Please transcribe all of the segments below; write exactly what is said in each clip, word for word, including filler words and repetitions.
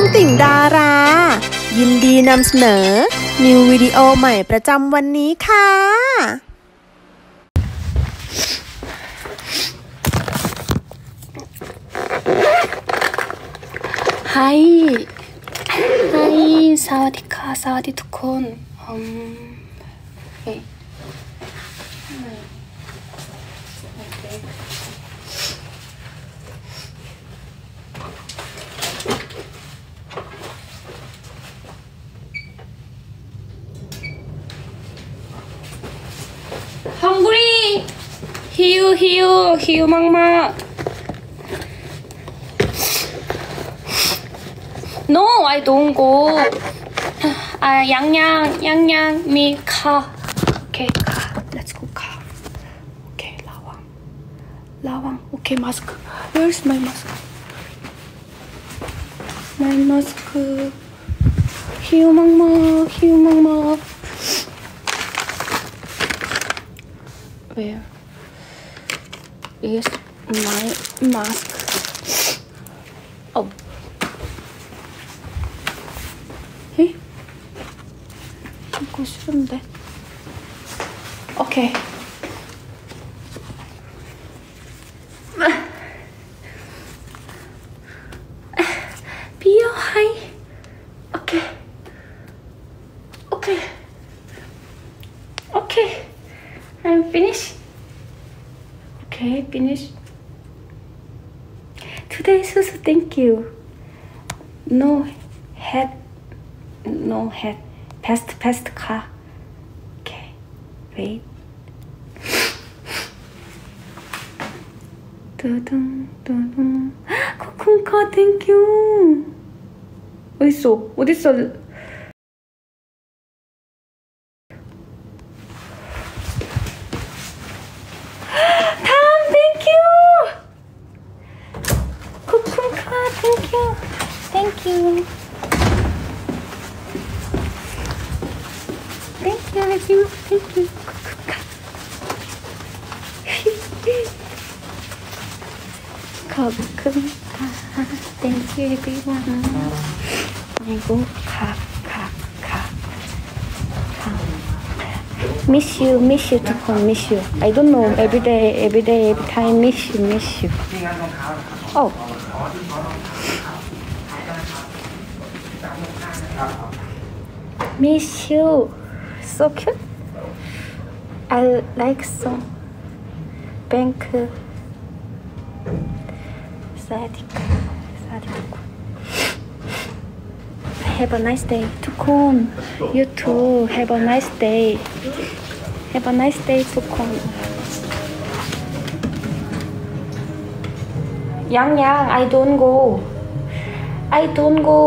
ติ่งดารายินดีนำเสนอนิววิดีโอใหม่ประจำวันนี้ค่ะ Hi Hi สวัสดีค่ะสวัสดีทุกคนอืมเฮ้ยhungry หิวหิวหิวมากๆNo, I don't go. 아, 양양, 양양, 미, 카. 오케이, 카. Let's go, 카. 오케이, 라왕. 라왕. 오케이, 마스크. Where's my mask? My mask. 히우막막, 히우막막. Where is my mask? Oh. 에? 이거 싫은데. 오케이. 비어 하이. 오케이. 오케이. 오케이. I'm finished. Okay, finish. Today, Susu, thank you. No head. No head. Past, past car. Okay. Wait. 두둥, 두둥. 코쿤카, thank you. 어딨어? 어딨어? 다음, thank you. 코쿤카, thank you. Thank you. Thank you, thank you, thank you. 거금가, thank you everyone. 아이고, 가, 가, 가, 가. Miss you, miss you,ทุกคน miss you. I don't know, every day, every day, every time, miss you, miss you. Oh. Miss you. So cute. I like so. Bank. Sadik. Sadik. Have a nice day.ทุกคน You too. Have a nice day. Have a nice day,ทุกคน ยังยัง I don't go. I don't go.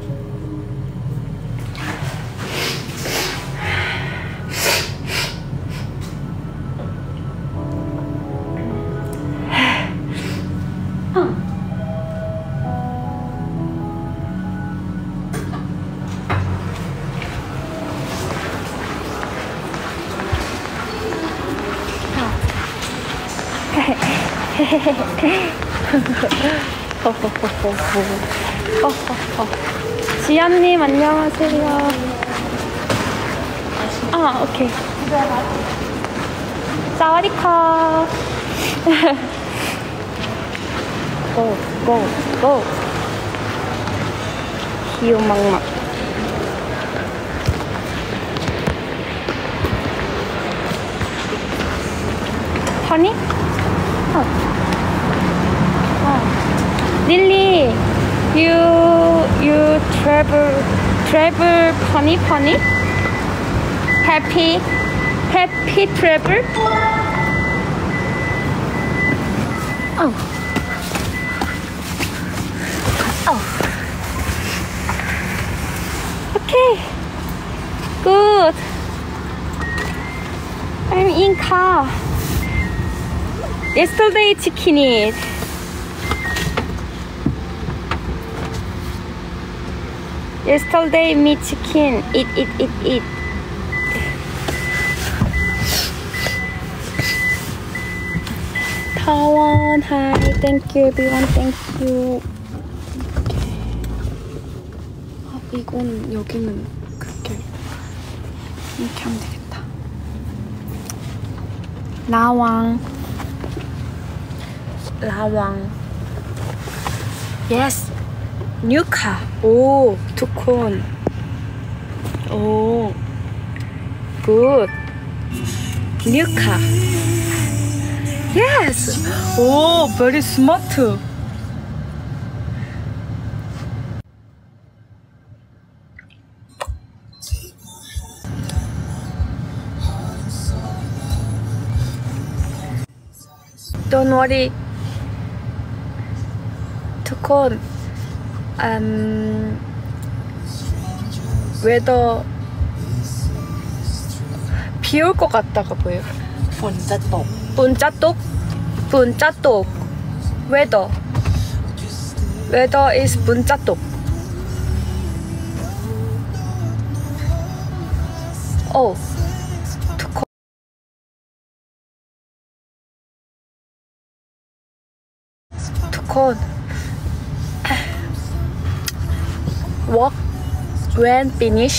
지연님 안녕하세요. 아 오케이. 사와디카. 고 고 고. 히우막막. 허니? 어. Lily, you you travel travel funny funny happy happy travel. Oh oh okay good. I'm in car. Yesterday chicken eat. Yesterday meat chicken. Eat, eat, eat, eat. Taiwan, hi. Thank you, everyone. Thank you. Okay. 이건 여기는 그렇게 이렇게 하면 되겠다. 라왕 라왕 yes new car 오 두콘 오 good new car yes 오 very smart don't worry ทุกคน um weather 비 올 것 같다가 보여요. ฝนจะตก 분짜똑 분짜똑 weather weather is 분짜똑 오ทุกคน ทุกคน work when finish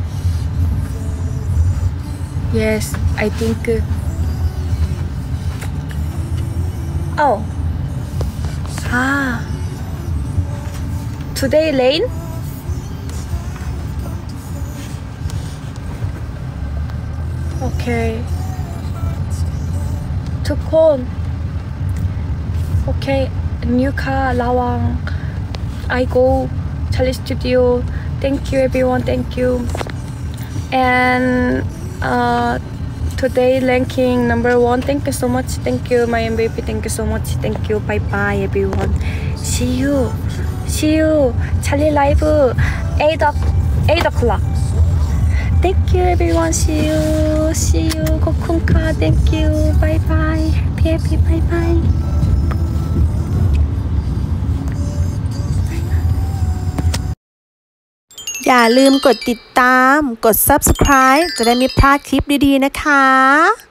yes I think oh ah today rain okay ทุกคน okay new car lawang I go Charlie Studio thank you everyone thank you and uh today ranking number one thank you so much thank you my M V P thank you so much thank you bye bye everyone see you see you Charlie live eight o'clock thank you everyone see you see you kokunka thank you bye bye happy happy bye bye อย่าลืมกดติดตาม กด ซับสไครบ์ จะได้ไม่พลาดคลิปดีๆนะคะ